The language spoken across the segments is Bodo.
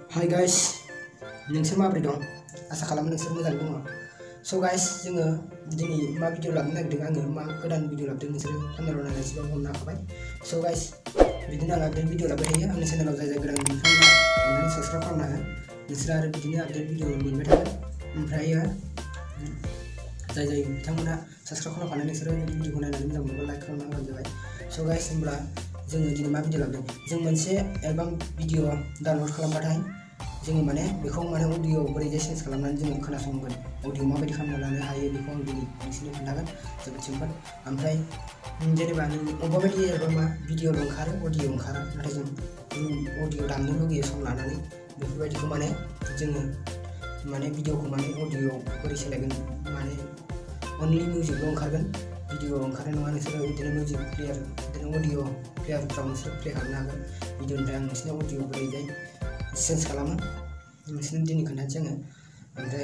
Hi guys, नोंसोर माबोरै दं? आसा खालामो नोंसोर मोजाङै दङ। So guys, जोङो दिनै मा भिडिअ लाबोनो नागिरदों आङो मा गोदान भिडिअ लाबोदों नोंसोरो थाम्बनेलाव नायनानै एसेबाबो हमनो हाखाबाय। So guys, बिदिनो आं आपडेट भिडिअ लाबोबाय थायो आंनि चेनेलाव जाय गोदान बिथांमोना अननानै साबस्क्राइब खालामनो हागोन। नोंसोर आरो बिदिनो आपडेट भिडिअ मोनबाय थागोन। ओमफ्रायो जाय बिथांमोना साबस्क्राइब खालामखानाय नोंसोरो भिडिअखौ नायनानै मोजां मोनोब्ला लाइक खालामना होबानो जाबाय। So guys, होमब्ला जोङो दिनै मा भिडिअ लाबोदों? जों मोनसे एलबाम भिडिअ डाउनलड खालामबाथाय जोङो माने बेखौ माने अडिअ बोरैजाय सेन्स खालामनानै जोङो खोनासंगोन अडिअ माबायदि खालामना लानो हायो बेखौ आं दिनै नोंसोरनो खोन्थागोन। जोबोद सिम्पोल। ओमफ्राय जेनेबा नों अबेबा बायदि एलबामा भिडिअ ओंखारो अडिअ ओंखारा, नाथाय जों अडिअ दामनो लुगैयो सम लानानै बेफोरबायदिखौ माने जोङो माने भिडिअखौ माने अडिअ बोरै सोलायगोन माने अनलि मिउजिकल' ओंखारगोन भिडिअ ओंखारनाय नङा। नोंसोरो बिदिनो मिउजिक प्लेयार बिदिनो अडिअ प्लेयारफ्राव नोंसोर प्ले खालामनो हागोन भिडिअनिफ्राय आं नोंसोरनि अडिअ बोरैजाय सेन्स खालामो नोंसोरनो दिनै खोन्थानोसै आङो। ओमफ्राय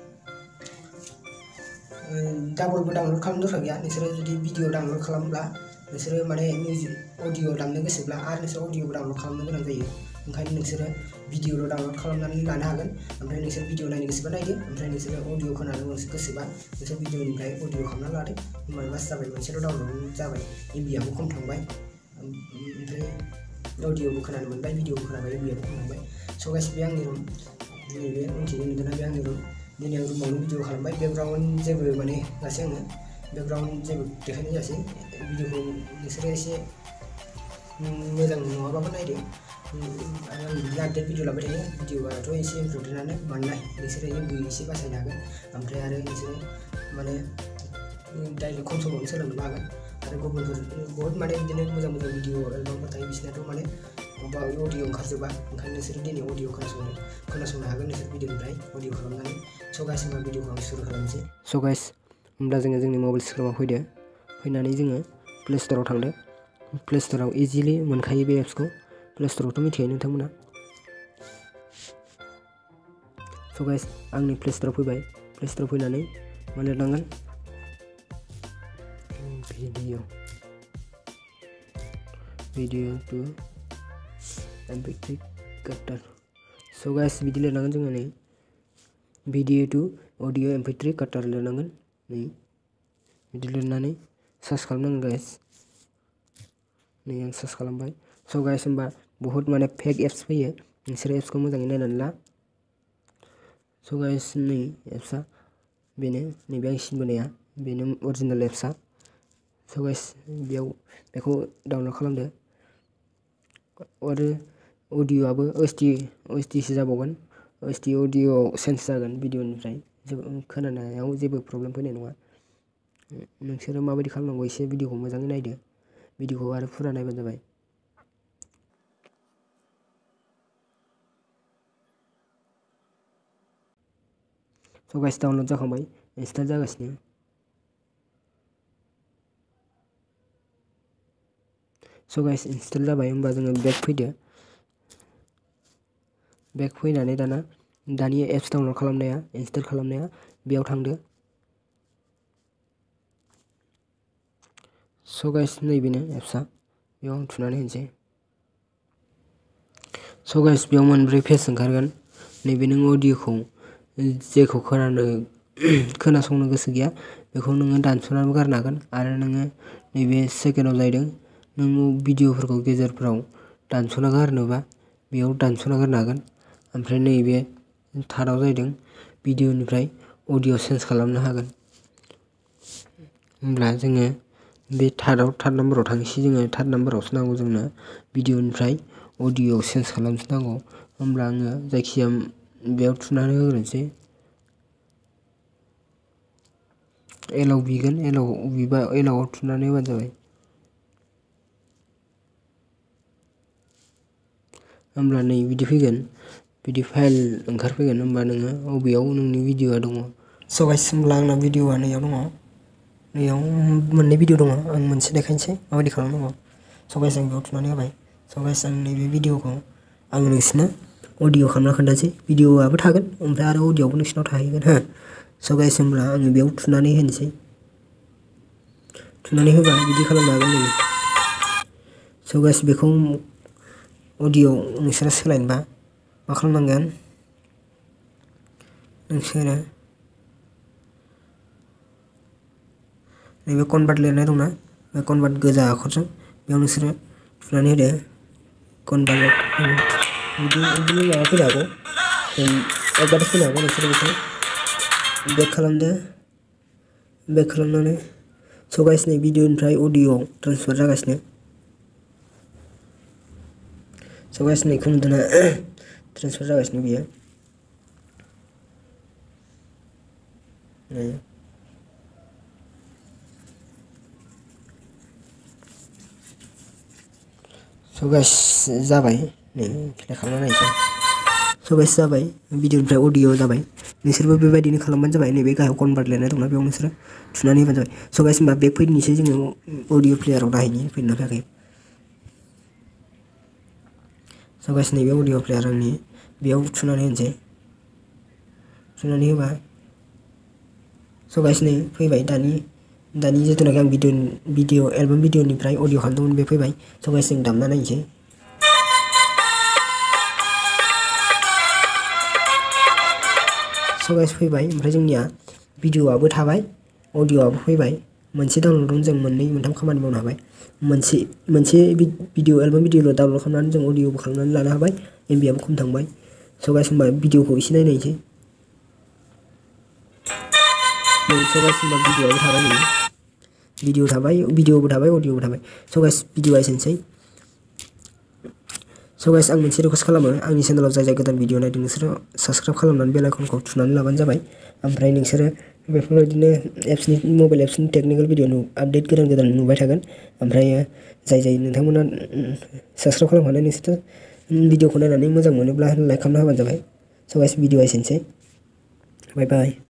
डाबलबो डाउनलड खालामनो दरकार गैया। नोंसोरो जुदि भिडिअ डाउनलड खालामब्ला नोंसोरो माने मिउजिक अडिअ दामनो गोसोब्ला आरो नोंसोर अडिअबो डाउनलड खालामनो गोनां जायो। ओंखायनो नोंसोरो भिडिअल' डाउनलड खालामनानै लानो हागोन। ओमफ्राय नोंसोर भिडिअ नायनो गोसोबा नायदो, ओमफ्राय नोंसोरो अडिअ खोनानो गोसोबा नोंसोर भिडिअनिफ्राय अडिअ खालामना लादो। होमबानो बास जाबाय, मोनसेल' डाउनलड जाबाय, एमबिआबो खम थांबाय। ओमफ्राय अडिअबो खोनानो मोनबाय, भिडिअबो खोनाबाय, एमबिआबो खम थांबाय। स' गाइस, बे आंनि रुम, नैबे उनथिंजाय नुदोंना बे आंनि रुम। दिनै आं रुमावनो भिडिअ खालामबाय। बेकग्राउन्ड जेबो माने लासै आङो बेकग्राउन्ड जेबो देखायनाय जायासै। भिडिअखौ नोंसोरो एसे मोजां नङाबाबो नायदो। आं बिदिनो आपडेट भिडिअ लाबाय थायो। भिडिअआथ' एसे इम्परटेन्टआनो, मानोना नोंसोरो एमबि एसे बासायनो हागोन। ओमफ्राय आरो नोंसोरो माने डाइरेक्ट खम समावनो सोलोंनोबो हागोन। आरो गुबुनफोर बहुत माने बिदिनो मोजां भिडिअ एलबामफोर थायो, बिसोरनाथ' माने अबेबा अडिअ ओंखारजोबा। ओंखायनो नोंसोरो दिनै अडिअ खोनासंनो हागोन नोंसोर भिडिअनिफ्राय अडिअ खालामनानै। स' गाइस, होमबा भिडिअखौ आं सुरु खालामनोसै। स' गाइस, होमब्ला जोङो जोंनि मबाइल स्क्रिनाव फैनानै जोङो प्ले स्ट'राव थांदो। प्ले स्ट'राव इजिलि मोनखायो बे एप्सखौ। प्ले स्ट'रावथ' मिथिखायो नोंथांमोना। स' गाइस, आंनि प्ले स्ट'राव फैबाय। प्ले स्ट'राव फैनानै मा लिरनांगोन? भिडिअ टु MP3 काटार। स' गाइस, बिदि लिरनांगोन जोङो नै भिडिअ टु अडिअ MP3 काटार लिरनांगोन। नै बिदि लिरनानै सार्च खालामनांगोन गाइस। नै आं सार्च खालामबाय। स' गाइस, होमबा बहुत माने फेक एप्स फैयो, नोंसोरो एप्सखौ मोजाङै नायनानै ला। स' गाइस, नै एप्सआ बेनो, नैबे आं सिनबोनाया बेनो अरिजिनेल एप्सआ। स' गाइस, बेखौ डाउनलड खालामदो। आरो अडिअ'आबो OST जाबावगोन। OST अडिअ सेन्स जागोन भिडिअनिफ्राय। खोनानायाव जेबो प्रब्लेम फैनाय नङा। नोंसोरो माबायदि खालामनांगौ एसे भिडिअखौ मोजाङै नायदो। भिडिअखौ आरो फुरा नायबानो जाबाय। स' गाइस, डाउनलड जाखांबाय, इनस्टल जागासिनो। स' गाइस, इनस्टल जाबाय। होमबा जोङो बेक फैदो। बेक फैनानै दानि एप्स डाउनलड खालामनाया इनस्टल खालामनाया बेयाव थांदो। स' गाइस, नैबेनो एप्सआ, बेयाव आं थुनानै होनोसै। स' गाइस, बेयाव मोनब्रै पेज ओंखारगोन। नैबे नों अडिअ'खौ जेखौ खोनासंनो गोसो गैया बेखौ नोङो दानस'नानैबो गारनो हागोन। आरो नोङो नैबे सेकेन्डआव जाहैदों नों भिडिअ'फोरखौ गेजेरफ्राव दानस'ना गारनोबा बेयाव दानस'ना गारनो हागोन। ओमफ्राय नैबे थार्डआव जाहैदों भिडिअ'निफ्राय अडिअ सेन्स खालामनो हागोन। होमब्ला जोङो बे थार्ड नाम्बाराव थांसै। जोङो थार्ड नाम्बारावसो नांगौ जोंनो भिडिअ'निफ्राय अडिअ सेन्स खालामसो नांगौ। होमब्ला आङो जायखिजाया बेयाव थुनानै होग्रोनोसै। एलाव बिगोन, एलावआव थुनानै होबानो जाबाय। होमब्ला नै बिदि फैगोन, बिदि फाइल ओंखारफैगोन। होमबा नोङो अबेयाव नोंनि भिडिअ'आ दङ। स' गाइस, होमब्ला आंना भिडिअ'आ नैयाव दङ। नैयाव मोननै भिडिअ' दङ, आं मोनसे देखायनोसै माबायदि खालामनांगौ। स' गाइस, आं बेयाव थुनानै होबाय। स' गाइस, आं नैबे भिडिअ'खौ आं नोंसिनो अडिअ खालामना खोन्थानोसै। भिडिअ'आबो थागोन, ओमफ्राय आरो अडिअ'आबो नोंसिनाव थाहैगोन हो। स' गाइस, होमब्ला आङो बेयाव थुनानै होनोसै। थुनानै होबा बिदि खालामनो हागोन नोङो। स' गाइस, बेखौ अडिअ नोंसोरो सोलायनोबा मा खालामनांगोन नोंसोरो नैबे कनभार्ट लिरनाय दंना बे कनभार्ट गोजा आखरजों बेयाव नोंसोरो थुनानै होदो कनभार्ट बिदिनो माबा फैनो हागौ एडभार्टाइज फैनो हागौ नोंसोरो बेखौ बेक खालामदो बेक खालामनानै स' गाइस नै भिडिअनिफ्राय अडिअ'आव ट्रेन्सफार जागासिनो स' गाइस नैखौ नुदोंना ट्रेन्सफार जागासिनो बियो स' गाइस जाबाय नै प्ले खालामना नायसै स' गाइस जाबाय भिडिअनिफ्राय अडिअ जाबाय नोंसोरबो बेबायदिनो खालामबानो जाबाय नैबे गाहायाव कनभार्ट लिरनाय दंना बेयाव नोंसोरो थुनानै होबानो जाबाय स' गाइस होमबा बेक फैनोसै जोङो अडिअ प्लेयाराव नायहैनि फैदोंना फैयाखै स' गाइस नैबे अडिअ प्लेयार आंनि बेयाव थुनानै होनोसै थुनानै होबा स' गाइस नै फैबाय दानि जिथुनाखि आं भिडिअ एलबाम भिडिअनिफ्राय अडिअ खालामदोंमोन बे फैबाय स' गाइस जों दामना नायनोसै स' गाइस फैबाय ओमफ्राय जोंनिया भिडिअआबो थाबाय अडिअआबो फैबाय मोनसे डाउनलडआवनो जों मोननै मोनथाम खामानि मावनो हाबाय मोनसे भिडिअ एलबाम भिडिअल' डाउनलड खालामनानै जों अडिअबो खालामनानै लानो हाबाय एमबिआबो खम थांबाय स' गाइस होमबा भिडिअखौ एसे नायनोसै स' गाइस होमबा भिडिअआबो थाबाय नै भिडिअबो थाबाय अडिअबो थाबाय स' गाइस भिडिअआ एसेनोसै स' गाइस आं मोनसे रिकुवेस्ट खालामो आंनि चेनेलाव जाय गोदान भिडिअ नायदों नोंसोरो साबस्क्राइब खालामनानै बेल आइकनखौ थुनानै लाबानो जाबाय ओमफ्राय नोंसोरो बेफोरबायदिनो मबाइल एप्सनि टेकनिकेल भिडिअ आपडेट गोदान नुबाय थागोन ओमफ्राय जाय नोंथांमोना साबस्क्राइब खालामखानाय नोंसोर भिडिअखौ नायनानै मोजां मोनोब्ला लाइक खालामना होबानो जाबाय स' गाइस भिडिअआ एसेनोसै बाय बाय